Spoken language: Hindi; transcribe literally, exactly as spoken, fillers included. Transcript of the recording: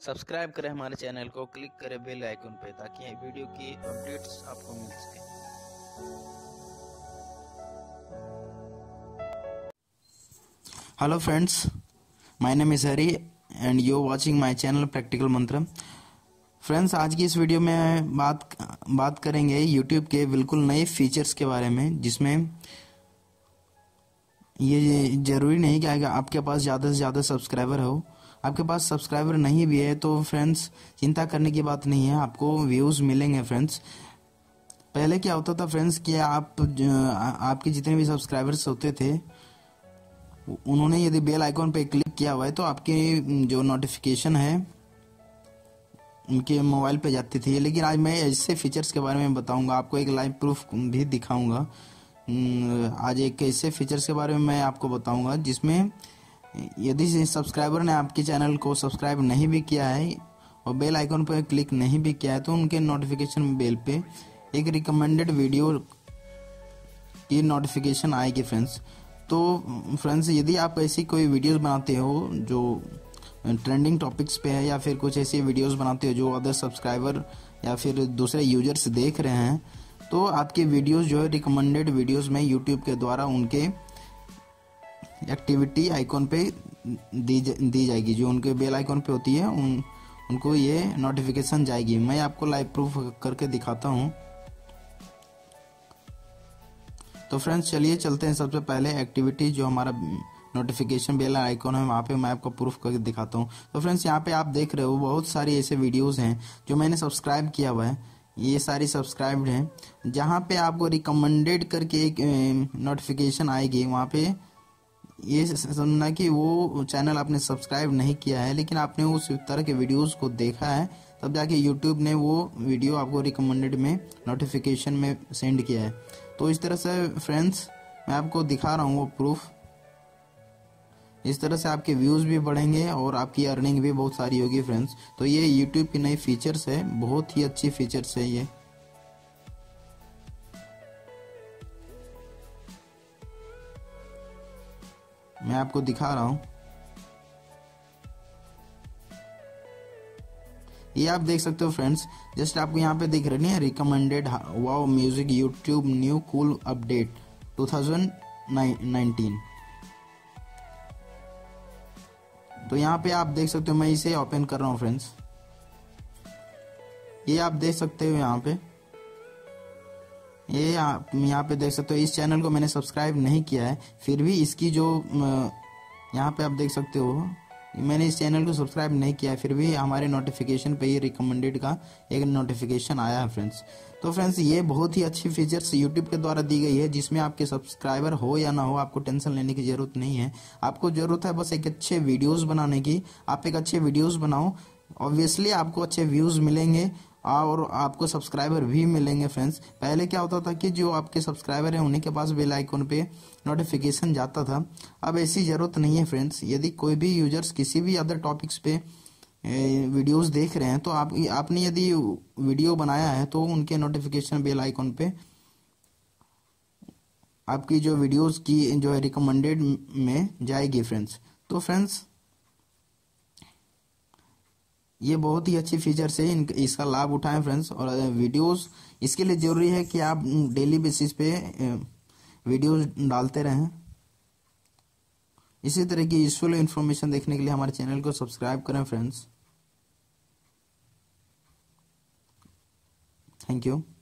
सब्सक्राइब करें हमारे चैनल को, क्लिक करें बेल आइकन पे ताकि वीडियो की अपडेट्स आपको मिल सके। Hello friends, my name is Hari and you are watching my channel practical mantra. Friends, आज की इस वीडियो में बात बात करेंगे यूट्यूब के बिल्कुल नए फीचर्स के बारे में, जिसमें ये जरूरी नहीं कि आपके पास ज़्यादा से ज़्यादा सब्सक्राइबर हो। आपके पास सब्सक्राइबर नहीं भी है तो फ्रेंड्स चिंता करने की बात नहीं है, आपको व्यूज़ मिलेंगे। फ्रेंड्स, पहले क्या होता था फ्रेंड्स कि आप आपके जितने भी सब्सक्राइबर्स होते थे, उन्होंने यदि बेल आइकॉन पे क्लिक किया हुआ है तो आपकी जो नोटिफिकेशन है उनके मोबाइल पे जाती थी। लेकिन आज मैं ऐसे फीचर्स के बारे में बताऊंगा, आपको एक लाइव प्रूफ भी दिखाऊंगा। आज एक ऐसे फीचर्स के बारे में मैं आपको बताऊंगा जिसमें यदि सब्सक्राइबर ने आपके चैनल को सब्सक्राइब नहीं भी किया है और बेल आइकॉन पर क्लिक नहीं भी किया है तो उनके नोटिफिकेशन बेल पे एक रिकमेंडेड वीडियो की नोटिफिकेशन आएगी। फ्रेंड्स, तो फ्रेंड्स यदि आप ऐसी कोई वीडियोस बनाते हो जो ट्रेंडिंग टॉपिक्स पे है, या फिर कुछ ऐसी वीडियोस बनाते हो जो अदर सब्सक्राइबर या फिर दूसरे यूजर्स देख रहे हैं, तो आपकी वीडियोस जो है रिकमेंडेड वीडियोस में यूट्यूब के द्वारा उनके एक्टिविटी आइकॉन पे दी दी जाएगी। जो उनके बेल आइकॉन पे होती है उन उनको ये नोटिफिकेशन जाएगी। मैं आपको लाइव प्रूफ करके दिखाता हूँ। तो फ्रेंड्स चलिए चलते हैं। सबसे पहले एक्टिविटी जो हमारा नोटिफिकेशन बेल आइकॉन है वहाँ पे मैं आपको प्रूफ करके दिखाता हूँ। तो फ्रेंड्स यहाँ पे आप देख रहे हो बहुत सारी ऐसे वीडियोस हैं जो मैंने सब्सक्राइब किया हुआ है। ये सारी सब्सक्राइब्ड हैं। जहाँ पे आपको रिकमेंडेड करके एक नोटिफिकेशन आएगी, वहाँ पे ये समझना कि वो चैनल आपने सब्सक्राइब नहीं किया है, लेकिन आपने उस तरह के वीडियोस को देखा है, तब जाके यूट्यूब ने वो वीडियो आपको रिकमेंडेड में नोटिफिकेशन में सेंड किया है। तो इस तरह से फ्रेंड्स मैं आपको दिखा रहा हूँ वो प्रूफ। इस तरह से आपके व्यूज भी बढ़ेंगे और आपकी अर्निंग भी बहुत सारी होगी। फ्रेंड्स, तो ये यूट्यूब की नई फीचर्स है, बहुत ही अच्छी फीचर्स है ये। मैं आपको दिखा रहा हूं। ये आप देख सकते हो फ्रेंड्स, जस्ट आपको यहाँ पे दिख रही है recommended wow music YouTube new cool update two thousand nineteen. तो यहाँ पे आप देख सकते हो, मैं इसे ओपन कर रहा हूँ फ्रेंड्स। ये आप देख सकते हो यहाँ पे, ये आप यहाँ पे देख सकते हो। इस चैनल को मैंने सब्सक्राइब नहीं किया है, फिर भी इसकी जो यहाँ पे आप देख सकते हो मैंने इस चैनल को सब्सक्राइब नहीं किया है, फिर भी हमारे नोटिफिकेशन पे ये रिकमेंडेड का एक नोटिफिकेशन आया है। फ्रेंड्स, तो फ्रेंड्स ये बहुत ही अच्छी फीचर्स यूट्यूब के द्वारा दी गई है, जिसमें आपके सब्सक्राइबर हो या ना हो आपको टेंशन लेने की जरूरत नहीं है। आपको जरूरत है बस एक अच्छे वीडियोज बनाने की। आप एक अच्छे वीडियोज बनाओ, ऑब्वियसली आपको अच्छे व्यूज मिलेंगे और आपको सब्सक्राइबर भी मिलेंगे। फ्रेंड्स, पहले क्या होता था कि जो आपके सब्सक्राइबर हैं उन्हीं के पास बेल आइकन पे नोटिफिकेशन जाता था, अब ऐसी जरूरत नहीं है। फ्रेंड्स, यदि कोई भी यूजर्स किसी भी अदर टॉपिक्स पे वीडियोस देख रहे हैं तो आप आपने यदि वीडियो बनाया है तो उनके नोटिफिकेशन बेल आइकन पे आपकी जो वीडियोस की जो है रिकमेंडेड में जाएगी। फ्रेंड्स, तो फ्रेंड्स ये बहुत ही अच्छी फीचर्स है, इसका लाभ उठाएं फ्रेंड्स। और वीडियोस इसके लिए जरूरी है कि आप डेली बेसिस पे वीडियोस डालते रहें। इसी तरह की यूजफुल इंफॉर्मेशन देखने के लिए हमारे चैनल को सब्सक्राइब करें फ्रेंड्स। Thank you.